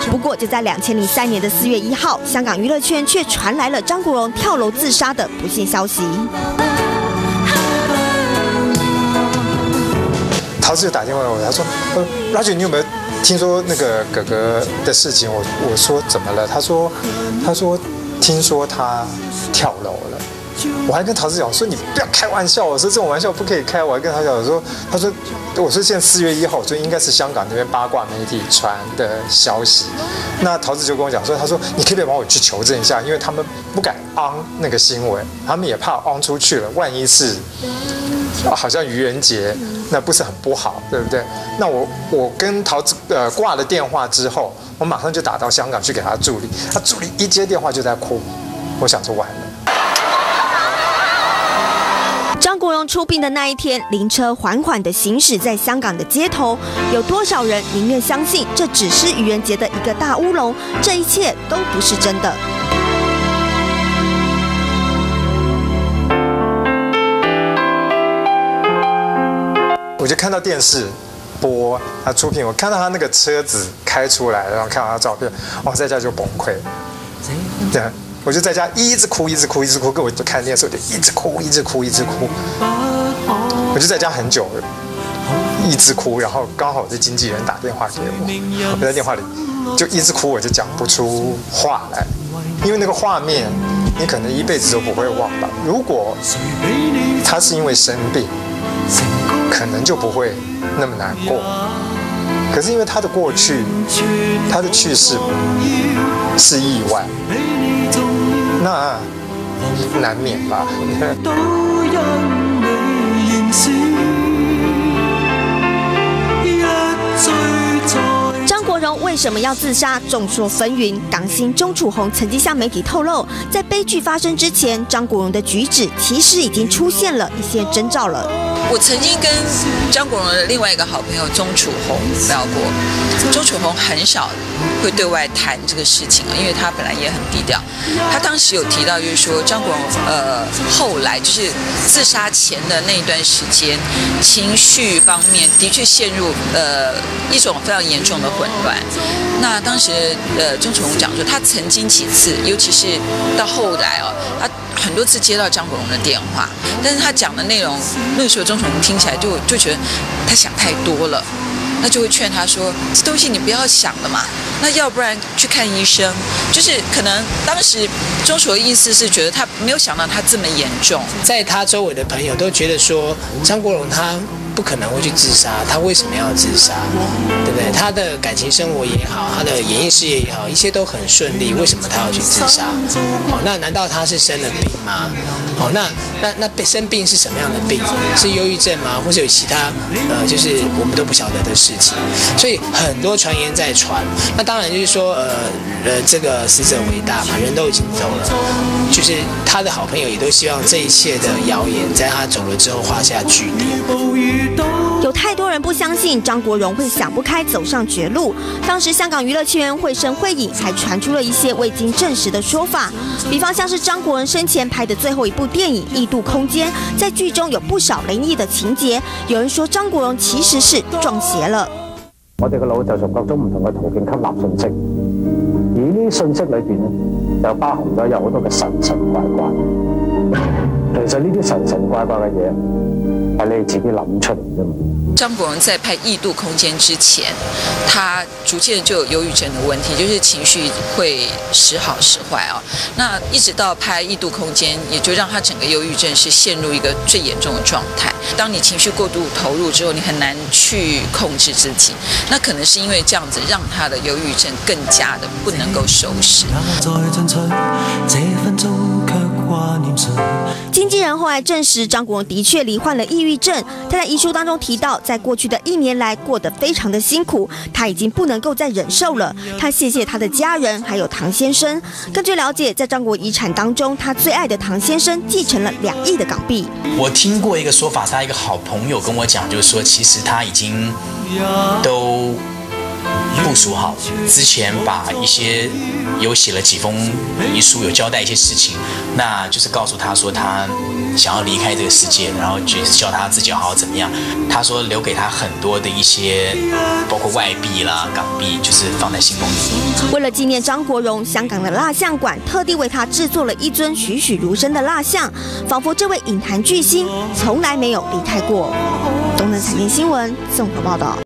不过，就在2003年的4月1号，香港娱乐圈却传来了张国荣跳楼自杀的不幸消息。 陶子就打电话给我，他说：“Roger， 你有没有听说那个哥哥的事情？”我说：“怎么了？”他说：“听说他跳楼了。”我还跟陶子讲说：“你不要开玩笑，我说这种玩笑不可以开。”我还跟他讲说：“我说现在4月1号，所以应该是香港那边八卦媒体传的消息。”那陶子就跟我讲说：“他说你可不可以帮我去求证一下，因为他们不敢on那个新闻，他们也怕on出去了，万一是好像愚人节，那不是很不好，对不对？”那我跟陶子挂了电话之后，我马上就打到香港去给他助理，他助理一接电话就在哭，我想说完了。 张国荣出殡的那一天，灵车缓缓地行驶在香港的街头，有多少人宁愿相信这只是愚人节的一个大乌龙，这一切都不是真的。 我就看到电视播他出殡，我看到他那个车子开出来，然后看到他照片，我在家就崩溃。对。我就在家一直哭，跟我看电视，我就一直哭。我就在家很久，一直哭，然后刚好我的经纪人打电话给我，我在电话里就一直哭，我就讲不出话来，因为那个画面你可能一辈子都不会忘吧。如果他是因为生病，可能就不会那么难过。可是因为他的过去，他的去世是意外。那难免吧。 张国荣为什么要自杀？众说纷纭。港星钟楚红曾经向媒体透露，在悲剧发生之前，张国荣的举止其实已经出现了一些征兆了。 我曾经跟张国荣的另外一个好朋友钟楚红聊过，钟楚红很少会对外谈这个事情啊，因为他本来也很低调。他当时有提到，就是说张国荣后来就是自杀前的那一段时间，情绪方面的确陷入一种非常严重的混乱。那当时钟楚红讲说，他曾经几次，尤其是到后来哦，他很多次接到张国荣的电话，但是他讲的内容，那个时候钟楚红听起来就觉得他想太多了，那就会劝他说，这东西你不要想了嘛，那要不然去看医生。就是可能当时钟楚的意思是觉得他没有想到他这么严重， 在他周围的朋友都觉得说，张国荣他不可能会去自杀，他为什么要自杀？对不对？他的感情生活也好，他的演艺事业也好，一切都很顺利，为什么他要去自杀？那难道他是生了病吗？那生病是什么样的病？是忧郁症吗？或者有其他就是我们都不晓得的事情？所以很多传言在传。那当然就是说，这个死者为大嘛，人都已经走了，就是他的好朋友也都希望这一切的谣言在他走了之后画下句点。 有太多人不相信张国荣会想不开走上绝路。当时香港娱乐圈绘声绘影，还传出了一些未经证实的说法，比方像是张国荣生前拍的最后一部电影《异度空間》，在剧中有不少靈異的情節。有人說張國榮其實是撞邪了。 我哋個腦就從各種唔同嘅途徑吸納信息，而呢啲信息裏邊咧，就包含咗有好多嘅神神怪怪。其實呢啲神神怪怪嘅嘢係你自己諗出嚟啫嘛。 张国荣在拍《异度空間》之前，他逐渐就有忧郁症的问题，就是情绪会时好时坏哦。那一直到拍《异度空間》，也就让他整个忧郁症是陷入一个最严重的状态。当你情绪过度投入之后，你很难去控制自己。那可能是因为这样子，让他的忧郁症更加的不能够收拾。 经纪人后来证实，张国荣的确罹患了抑郁症。他在遗书当中提到，在过去的1年来过得非常的辛苦，他已经不能够再忍受了。他谢谢他的家人，还有唐先生。根据了解，在张国遗产当中，他最爱的唐先生继承了2亿的港币。 我听过一个说法，他一个好朋友跟我讲，就是说，其实他已经都部署好，之前把一些有写了几封遗书，有交代一些事情，那就是告诉他说他想要离开这个世界，然后就是叫他自己好好怎么样。他说留给他很多的一些，包括外币啦、港币，就是放在信封里。 为了纪念张国荣，香港的蜡像馆特地为他制作了一尊栩栩如生的蜡像，仿佛这位影坛巨星从来没有离开过。东森财经新闻综合报道。